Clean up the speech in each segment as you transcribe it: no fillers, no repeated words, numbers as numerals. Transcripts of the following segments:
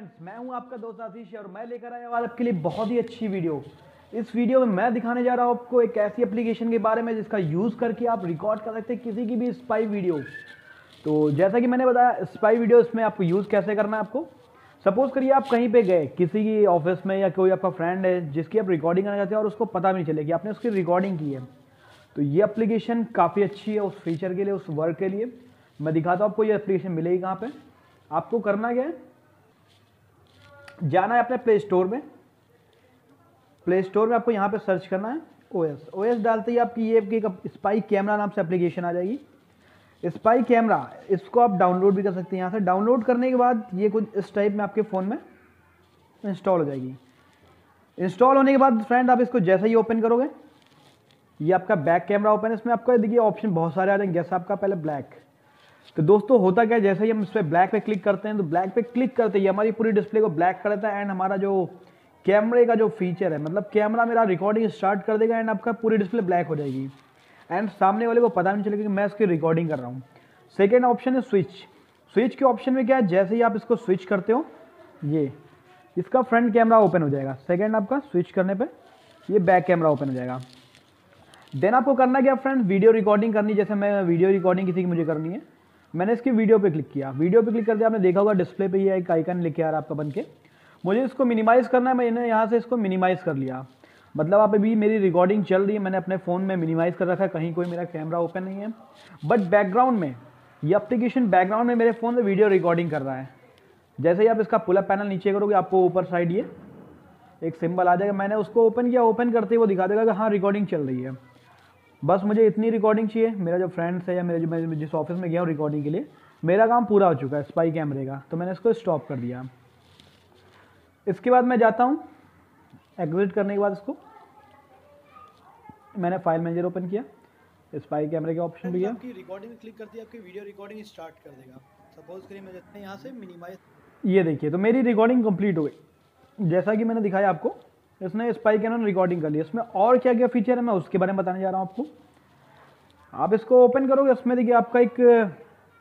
Friends, मैं हूं आपका दोस्त आशीष और मैं लेकर आया हूं आपके लिए बहुत ही अच्छी वीडियो। इस वीडियो में मैं दिखाने जा रहा हूं आपको एक ऐसी एप्लीकेशन के बारे में जिसका यूज़ करके आप रिकॉर्ड कर सकते हैं किसी की भी स्पाई वीडियो। तो जैसा कि मैंने बताया, स्पाई वीडियो इसमें आपको यूज़ कैसे करना है। आपको सपोज करिए आप कहीं पे गए किसी की ऑफिस में या कोई आपका फ्रेंड है जिसकी आप रिकॉर्डिंग करना चाहते हैं और उसको पता भी नहीं चले कि आपने उसकी रिकॉर्डिंग की है। तो ये एप्लीकेशन काफ़ी अच्छी है उस फीचर के लिए, उस वर्क के लिए। मैं दिखाता हूँ आपको ये एप्लीकेशन मिलेगी कहाँ पे। आपको करना क्या है, जाना है अपने प्ले स्टोर में। प्ले स्टोर में आपको यहाँ पे सर्च करना है ओएस डालते ही आपकी ये एक स्पाई कैमरा नाम से एप्लीकेशन आ जाएगी। स्पाई कैमरा, इसको आप डाउनलोड भी कर सकते हैं यहाँ से। डाउनलोड करने के बाद ये कुछ इस टाइप में आपके फ़ोन में इंस्टॉल हो जाएगी। इंस्टॉल होने के बाद फ्रेंड आप इसको जैसे ही ओपन करोगे, ये आपका बैक कैमरा ओपन है। इसमें आपका देखिए ऑप्शन बहुत सारे आ जाएंगे। जैसा आपका पहले ब्लैक, तो दोस्तों होता क्या है, जैसे ही हम इस पर ब्लैक पे क्लिक करते हैं तो ब्लैक पे क्लिक करते ही हमारी पूरी डिस्प्ले को ब्लैक कर देता है। एंड हमारा जो कैमरे का जो फीचर है, मतलब कैमरा मेरा रिकॉर्डिंग स्टार्ट कर देगा एंड आपका पूरी डिस्प्ले ब्लैक हो जाएगी एंड सामने वाले को पता नहीं चलेगा कि मैं इसकी रिकॉर्डिंग कर रहा हूँ। सेकेंड ऑप्शन है स्विच। स्विच के ऑप्शन में क्या है, जैसे ही आप इसको स्विच करते हो ये इसका फ्रंट कैमरा ओपन हो जाएगा। सेकेंड आपका स्विच करने पर ये बैक कैमरा ओपन हो जाएगा। देन आपको करना क्या फ्रेंड, वीडियो रिकॉर्डिंग करनी। जैसे मैं वीडियो रिकॉर्डिंग किसी की मुझे करनी है, मैंने इसकी वीडियो पे क्लिक किया। वीडियो पे क्लिक करते आपने देखा होगा डिस्प्ले पे ये एक आइकन लेके आ रहा है आपका बन के। मुझे इसको मिनिमाइज़ करना है, मैंने यहाँ से इसको मिनिमाइज़ कर लिया। मतलब आप अभी मेरी रिकॉर्डिंग चल रही है, मैंने अपने फ़ोन में मिनिमाइज़ कर रखा है, कहीं कोई मेरा कैमरा ओपन नहीं है। बट बैकग्राउंड में ये एप्लीकेशन बैकग्राउंड में मेरे फ़ोन में वीडियो रिकॉर्डिंग कर रहा है। जैसे ही आप इसका पुल अप पैनल नीचे करोगे, आपको ऊपर साइड ये एक सिंबल आ जाएगा। मैंने उसको ओपन किया, ओपन करते ही वो दिखा देगा कि हाँ रिकॉर्डिंग चल रही है। बस मुझे इतनी रिकॉर्डिंग चाहिए। मेरा जो फ्रेंड्स है या मेरे जो मैं जिस ऑफिस में गया हूँ रिकॉर्डिंग के लिए, मेरा काम पूरा हो चुका है स्पाई कैमरे का, तो मैंने इसको स्टॉप कर दिया। इसके बाद मैं जाता हूँ, एग्जिट करने के बाद इसको मैंने फाइल मैनेजर ओपन किया, स्पाई कैमरे के ऑप्शन भी है। आपकी रिकॉर्डिंग में क्लिक करते ही आपकी वीडियो रिकॉर्डिंग स्टार्ट कर देगा। सपोज करिए मैं जाते हैं यहाँ से मिनिमाइज, ये देखिए तो मेरी रिकॉर्डिंग कंप्लीट हो गई। जैसा कि मैंने दिखाया आपको, इसने स्पाई कैमरा ने रिकॉर्डिंग कर ली। इसमें और क्या क्या फीचर है मैं उसके बारे में बताने जा रहा हूँ आपको। आप इसको ओपन करोगे, उसमें देखिए आपका एक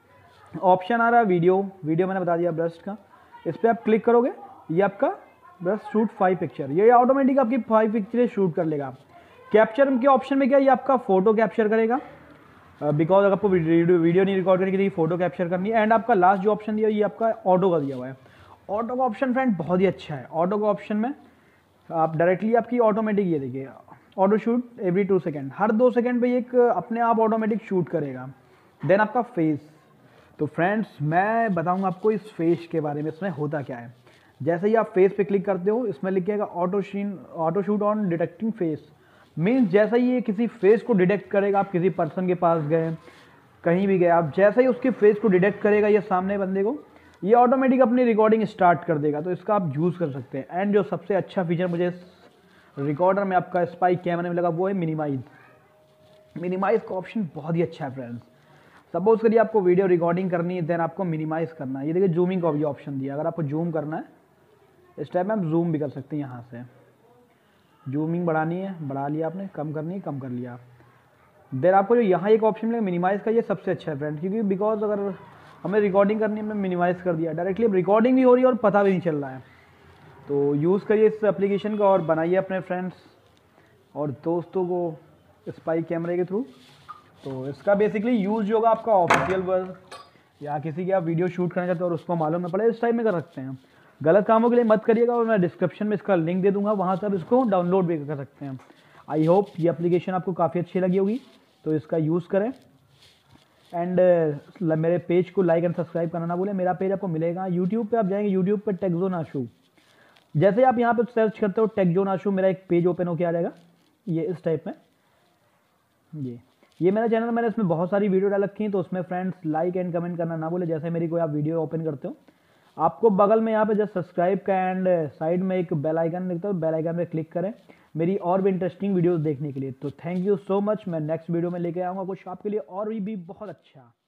ऑप्शन आ रहा है वीडियो मैंने बता दिया ब्रश का। इस पर आप क्लिक करोगे, ये आपका ब्रश शूट 5 पिक्चर, ये ऑटोमेटिक आपकी 5 पिक्चरें शूट कर लेगा। कैप्चर के ऑप्शन में क्या, ये आपका फोटो कैप्चर करेगा। बिकॉज अगर आपको वीडियो नहीं रिकॉर्ड करके फोटो कैप्चर करनी है। एंड आपका लास्ट जो ऑप्शन दिया, ये आपका ऑटो का दिया हुआ है। ऑटो का ऑप्शन फ्रेंड बहुत ही अच्छा है। ऑटो का ऑप्शन में आप डायरेक्टली आपकी ऑटोमेटिक, ये देखिए ऑटो शूट एवरी 2 सेकेंड, हर 2 सेकेंड पे एक अपने आप ऑटोमेटिक शूट करेगा। देन आपका फेस, तो फ्रेंड्स मैं बताऊंगा आपको इस फेस के बारे में, इसमें होता क्या है। जैसे ही आप फेस पे क्लिक करते हो, इसमें लिखिएगा auto shoot on detecting face. Means जैसे ही ये किसी फेस को डिटेक्ट करेगा, आप किसी पर्सन के पास गए, कहीं भी गए, आप जैसे ही उसके फेस को डिटेक्ट करेगा ये सामने बंदे को, ये ऑटोमेटिक अपनी रिकॉर्डिंग स्टार्ट कर देगा। तो इसका आप यूज़ कर सकते हैं। एंड जो सबसे अच्छा फीचर मुझे इस रिकॉर्डर में आपका स्पाई कैमरे में लगा, वो है मिनिमाइज। मिनिमाइज का ऑप्शन बहुत ही अच्छा है फ्रेंड्स। सपोज करिए आपको वीडियो रिकॉर्डिंग करनी है, देन आपको मिनिमाइज करना है। ये देखिए जूमिंग का भी ऑप्शन दिया, अगर आपको जूम करना है इस टाइप में आप जूम भी कर सकते हैं। यहाँ से जूमिंग बढ़ानी है, बढ़ा लिया आपने, कम करनी है, कम कर लिया। देन आपको जो यहाँ एक ऑप्शन मिलेगा मिनिमाइज का, ये सबसे अच्छा है फ्रेंड, क्योंकि बिकॉज अगर हमें रिकॉर्डिंग करनी है, हमने मिनिमाइज कर दिया, डायरेक्टली अब रिकॉर्डिंग भी हो रही है और पता भी नहीं चल रहा है। तो यूज़ करिए इस एप्लीकेशन का और बनाइए अपने फ्रेंड्स और दोस्तों को स्पाई कैमरे के थ्रू। तो इसका बेसिकली यूज़ जो होगा आपका ऑफिशियल वर्क या किसी की आप वीडियो शूट करना चाहते हो और उसको मालूम न पड़े, इस टाइप में कर सकते हैं। गलत कामों के लिए मत करिएगा, और मैं डिस्क्रिप्शन में इसका लिंक दे दूंगा, वहाँ से आप इसको डाउनलोड भी कर सकते हैं। आई होप ये एप्लीकेशन आपको काफ़ी अच्छी लगी होगी, तो इसका यूज़ करें। एंड मेरे पेज को लाइक एंड सब्सक्राइब करना ना भूलें। मेरा पेज आपको मिलेगा यूट्यूब पे, आप जाएंगे यूट्यूब पे टेक जोन आशु, जैसे आप यहाँ पे सर्च करते हो टेक जोन आशु, मेरा एक पेज ओपन होकर आ जाएगा ये इस टाइप में। ये मेरा चैनल, मैंने इसमें बहुत सारी वीडियो डाल रखी हैं, तो उसमें फ्रेंड्स लाइक एंड कमेंट करना ना भूले। जैसे मेरी कोई आप वीडियो ओपन करते हो, आपको बगल में यहाँ पे जस्ट सब्सक्राइब का एंड साइड में एक बेल आइकन दिखता है, बेल आइकन पे क्लिक करें मेरी और भी इंटरेस्टिंग वीडियोस देखने के लिए। तो थैंक यू सो मच। मैं नेक्स्ट वीडियो में लेके आऊँगा कुछ आपके लिए और भी बहुत अच्छा।